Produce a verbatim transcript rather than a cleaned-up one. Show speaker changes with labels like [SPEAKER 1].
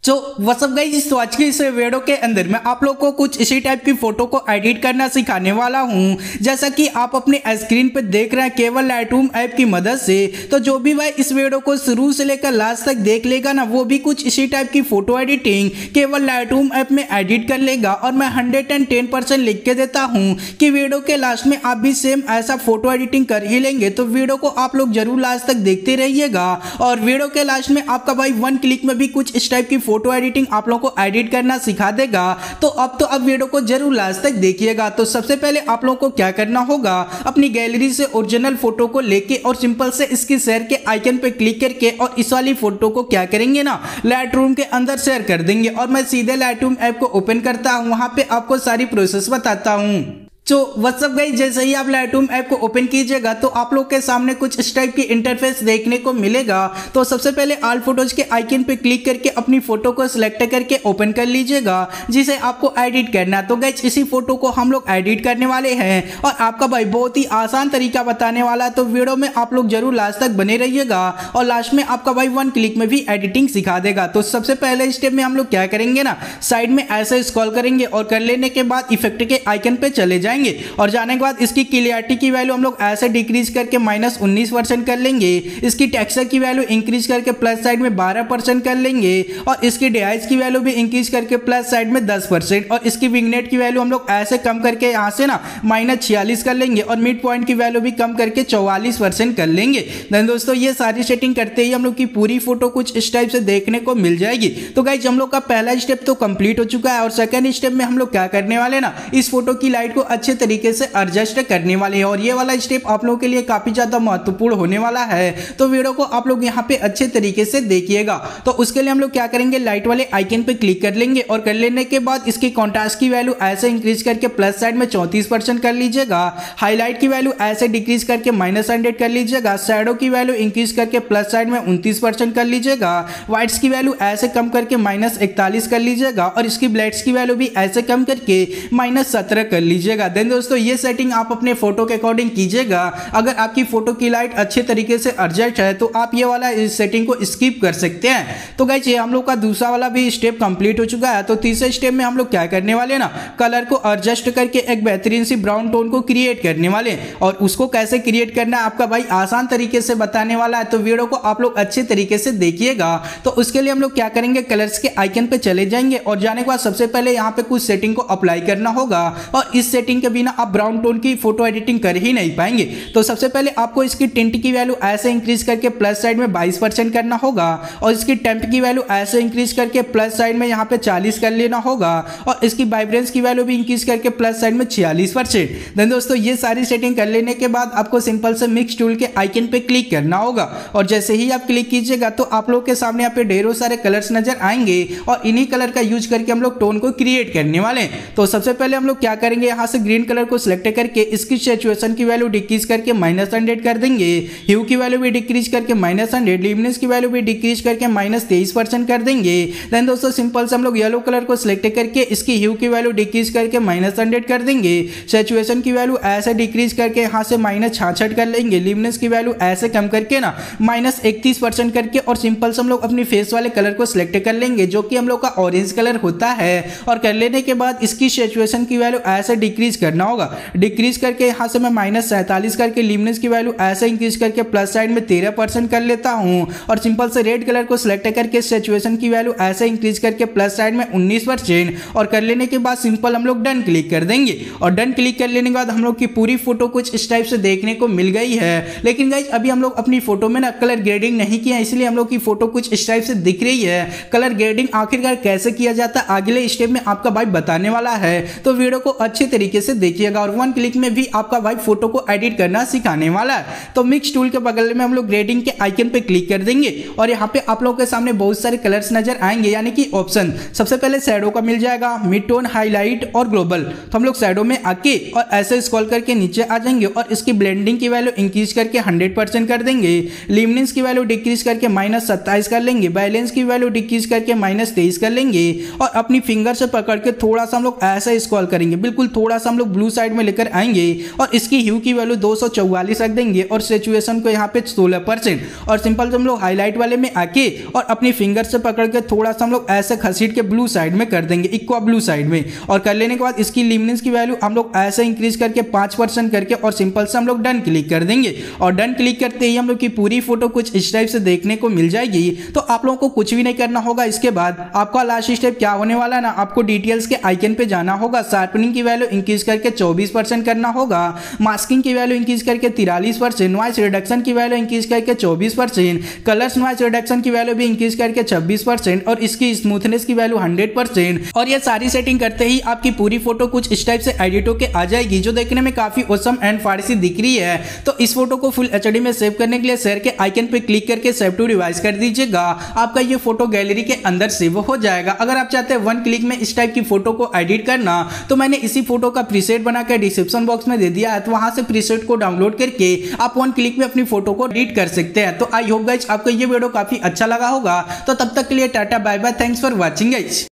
[SPEAKER 1] तो WhatsApp guys, तो आज की इस वीडियो के अंदर मैं आप लोग को कुछ इसी टाइप की फोटो को एडिट करना सिखाने वाला हूं। जैसा कि आप अपने स्क्रीन पे देख रहे हैं केवल लाइटरूम ऐप की मदद से। तो जो भी भाई इस वीडियो को शुरू से लेकर लास्ट तक देख लेगा ना, वो भी कुछ इसी टाइप की फोटो एडिटिंग केवल लाइटरूम ऐप में एडिट कर लेगा। और मैं हंड्रेड एंड टेन परसेंट लिख के देता हूँ कि वीडियो के लास्ट में आप भी सेम ऐसा फोटो एडिटिंग कर ही लेंगे। तो वीडियो को आप लोग जरूर लास्ट तक देखते रहिएगा। और वीडियो के लास्ट में आपका भाई वन क्लिक में भी कुछ इस टाइप की फोटो एडिटिंग आप लोगों को एडिट करना सिखा देगा। तो अब तो अब वीडियो को जरूर लास्ट तक देखिएगा। तो सबसे पहले आप लोगों को क्या करना होगा, अपनी गैलरी से ओरिजिनल फोटो को लेके और सिंपल से इसकी शेयर के आइकन पे क्लिक करके और इस वाली फोटो को क्या करेंगे ना, लाइटरूम के अंदर शेयर कर देंगे। और मैं सीधे लाइटरूम ऐप को ओपन करता हूं, वहां पे आपको सारी प्रोसेस बताता हूं। तो व्हाट्सअप गाइस, जैसे ही आप लाइटरूम ऐप को ओपन कीजिएगा तो आप लोग के सामने कुछ इस टाइप की इंटरफेस देखने को मिलेगा। तो सबसे पहले ऑल फोटोज के आइकन पे क्लिक करके अपनी फोटो को सिलेक्ट करके ओपन कर लीजिएगा, जिसे आपको एडिट करना। तो गाइस, इसी फोटो को हम लोग एडिट करने वाले हैं और आपका भाई बहुत ही आसान तरीका बताने वाला है। तो वीडियो में आप लोग जरूर लास्ट तक बने रहिएगा और लास्ट में आपका भाई वन क्लिक में भी एडिटिंग सिखा देगा। तो सबसे पहले स्टेप में हम लोग क्या करेंगे ना, साइड में ऐसे स्क्रॉल करेंगे और कर लेने के बाद इफेक्ट के आइकन पे चले जाएंगे। और जाने के बाद इसकी क्लियरिटी की वैल्यू हम लोग ऐसे डिक्रीज करके माइनस उन्नीस परसेंट कर लेंगे। इसकी टेक्सचर की वैल्यू इंक्रीज करके प्लस साइड में बारह परसेंट कर लेंगे। और इसकी डिवाइस की वैल्यू भी इंक्रीज करके प्लस साइड में दस परसेंट। और इसकी विंगनेट की वैल्यू हम लोग ऐसे कम करके यहाँ से ना माइनस छियालीस कर लेंगे। और मिड पॉइंट की वैल्यू भी कम करके चौवालीस परसेंट कर लेंगे। देन दोस्तों, ये सारी सेटिंग करते ही हम लोग की पूरी फोटो कुछ इस टाइप से देखने को मिल जाएगी। तो गाइस, हम लोग का पहला स्टेप तो कंप्लीट हो चुका है। और सेकंड स्टेप में हम लोग क्या करने वाले ना, इस फोटो की लाइट को अच्छे तरीके से एडजस्ट करने वाले हैं। और ये वाला स्टेप आप लोगों के लिए काफी ज्यादा महत्वपूर्ण होने वाला है। तो वीडियो को आप लोग यहाँ पे अच्छे तरीके से देखिएगा। तो उसके लिए हम लोग क्या करेंगे, लाइट वाले आइकन पे क्लिक कर लेंगे और कर लेने के बाद इसकी कॉन्ट्रास्ट की वैल्यू ऐसे इंक्रीज करके प्लस साइड में चौंतीस परसेंट कर लीजिएगा। हाईलाइट की वैल्यू ऐसे डिक्रीज करके माइनस हंड्रेड कर लीजिएगा। शैडो की वैल्यू इंक्रीज करके प्लस साइड में उनतीस परसेंट कर लीजिएगा। व्हाइट्स की वैल्यू ऐसे कम करके माइनस इकतालीस कर लीजिएगा। और इसकी ब्लैक्स की वैल्यू भी ऐसे कम करके माइनस सत्रह कर लीजिएगा। देन दोस्तों, ये सेटिंग आप अपने फोटो के अकॉर्डिंग कीजिएगा। अगर आपकी फोटो की लाइट अच्छे तरीके से एडजस्ट है तो आप ये वाला इस सेटिंग को स्किप कर सकते हैं। तो गाइस, ये हम लोग का दूसरा वाला भी स्टेप कंप्लीट हो चुका है। तो तीसरे स्टेप में हम लोग क्या करने वाले ना, कलर को एडजस्ट करके एक बेहतरीन सी ब्राउन टोन को क्रिएट करने वाले। और उसको कैसे क्रिएट करना है आपका भाई आसान तरीके से बताने वाला है। तो वीडियो को आप लोग अच्छे तरीके से देखिएगा। तो उसके लिए हम लोग क्या करेंगे, कलर्स के आइकन पे चले जाएंगे और जाने के बाद सबसे पहले यहाँ पे कुछ सेटिंग को अप्लाई करना होगा। और इस सेटिंग के बिना आप ब्राउन टोन की फोटो एडिटिंग कर ही नहीं पाएंगे। तो सबसे पहले आपको इसकी टिंट की वैल्यू ऐसे इंक्रीज करके प्लस साइड में बाईस परसेंट करना होगा। और इसकी टेम्प की वैल्यू ऐसे इंक्रीज करके प्लस साइड में यहाँ पे चालीस कर लेना होगा। और इसकी वाइब्रेंस की वैल्यू भी इंक्रीज करके प्लस साइड में छियालीस परसेंट। देन दोस्तों, ये सारी सेटिंग कर लेने के बाद आपको सिंपल से मिक्स टूल के आइकन पे क्लिक करना होगा। और जैसे ही आप क्लिक कीजिएगा तो आप लोग के सामने यहाँ पे ढेरों सारे कलर्स नजर आएंगे। और इन्हीं कलर का यूज करके हम लोग टोन को क्रिएट करने वाले हैं। तो सबसे पहले हम लोग क्या करेंगे, यहाँ से ग्रीन कलर को सिलेक्ट करके इसकी सैचुरेशन की वैल्यू डिक्रीज करके माइनस हंड्रेड कर देंगे। ह्यू की वैल्यू भी डिक्रीज करके माइनस हंड्रेड, ल्यूमिनेंस की वैल्यू भी डिक्रीज करके माइनस तेईस परसेंट कर देंगे। देन दोस्तों, सिंपल से हम लोग येलो कलर को सिलेक्ट करके इसकी ह्यू की वैल्यू डिक्रीज करके माइनस हंड्रेड कर देंगे। सैचुरेशन की वैल्यू ऐसे डिक्रीज करके यहाँ से माइनस छाछठ कर लेंगे। ल्यूमिनेंस की वैल्यू ऐसे कम करके ना माइनस इकतीस परसेंट करके और सिंपल से हम लोग अपनी फेस वाले कलर को सिलेक्ट कर लेंगे, जो कि हम लोग का ऑरेंज कलर होता है। और कर लेने के बाद इसकी सैचुरेशन की वैल्यू ऐसे डिक्रीज करना होगा। डिक्रीज करके यहाँ से मैं माइनस सैंतालीस करके ल्यूमिनेंस की वैल्यू ऐसे इंक्रीज करके प्लस साइड में तेरह परसेंट कर लेता हूं। और सिंपल से रेड कलर को सिलेक्ट करके सैचुरेशन की वैल्यू ऐसे इंक्रीज करके प्लस साइड में उन्नीस परसेंट। और कर लेने के बाद सिंपल हम लोग डन क्लिक कर देंगे। और डन क्लिक कर लेने के बाद हम लोग की पूरी फोटो कुछ इस टाइप से देखने को मिल गई है। लेकिन गाइस, अभी हम लोग अपनी फोटो में ना कलर ग्रेडिंग नहीं किया, इसलिए हम लोग की फोटो कुछ इस टाइप से दिख रही है। कलर ग्रेडिंग आखिरकार कैसे किया जाता है अगले स्टेप में आपका भाई बताने वाला है। तो वीडियो को अच्छे तरीके से देखिएगा और वन क्लिक में भी आपका भाई फोटो को एडिट करना सिखाने वाला है। तो मिक्स टूल के बगल में हम लोग ग्रेडिंग के आइकन पे क्लिक कर देंगे और यहाँ पे आप लोगों के सामने बहुत सारे कलर्स नजर आएंगे, यानी कि ऑप्शन। सबसे पहले शैडो का मिल जाएगा, मिड टोन, हाईलाइट और ग्लोबल। तो हम लोग शैडो में आके और ऐसे स्क्रॉल करके नीचे आ जाएंगे और इसकी ब्लेंडिंग की वैल्यू इंक्रीज करके हंड्रेड परसेंट कर देंगे। ल्यूमिनेंस की वैल्यू डिक्रीज करके माइनस सत्ताईस कर लेंगे। बैलेंस की वैल्यू डिक्रीज करके माइनस तेईस कर लेंगे। और अपनी फिंगर से पकड़ के थोड़ा सा हम लोग ऐसे स्क्रॉल करेंगे, बिल्कुल थोड़ा सा हम लोग ब्लू साइड में लेकर आएंगे और इसकी ह्यू की वैल्यू दो सौ चौवालीस रख देंगे और सिचुएशन को यहाँ पे सोलह परसेंट और सिंपल हम लोग हाईलाइट वाले में आके और अपनी फिंगर से पकड़ के थोड़ा सा हम लोग ऐसे खसीट के ब्लू साइड में कर देंगे, इक्वा ब्लू साइड में। और कर लेने के बाद इसकी लिमिनेंस की वैल्यू हम लोग ऐसे इंक्रीज करके पाँच परसेंट करके और सिंपल से हम लोग डन क्लिक कर देंगे और डन क्लिक करते ही हम लोग की पूरी फोटो कुछ इस टाइप से देखने को मिल जाएगी। तो आप लोगों को कुछ भी नहीं करना होगा। इसके बाद आपका लास्ट स्टेप क्या होने वाला है ना, आपको डिटेल्स के आइकन पे जाना होगा, शार्पनिंग की वैल्यू इंक्रीज करके चौबीस परसेंट करना होगा, मास्किंग की वैल्यू इंक्रीज करके तिरालीस परसेंट, नॉइस रिडक्शन की वैल्यू इंक्रीज करके चौबीस परसेंट, कलर्स नॉइस रिडक्शन की वैल्यू भी इंक्रीज करके छब्बीस परसेंट और इसकी स्मूथनेस की वैल्यू हंड्रेड परसेंट। और ये सारी सेटिंग करते ही आपकी पूरी फोटो कुछ इस टाइप से एडिट होके आ जाएगी जो देखने में काफी ऑसम एंड फारसी दिख रही है। तो इस फोटो को फुल एचडी में सेव करने के लिए शेयर के आइकन पे क्लिक करके सेव टू रिवाइज कर दीजिएगा, आपका ये फोटो गैलरी के अंदर सेव हो जाएगा। अगर आप चाहते हैं वन क्लिक में इस टाइप की फोटो को एडिट करना तो मैंने इसी फोटो का प्रीसेट बना के डिस्क्रिप्शन बॉक्स में दे दिया है, तो वहां से प्रीसेट को डाउनलोड करके आप वन क्लिक में अपनी फोटो को एडिट कर सकते हैं। तो आई होप गाइस आपको ये वीडियो काफी अच्छा लगा होगा। तो तब तक के लिए tata bye bye, thanks for watching guys.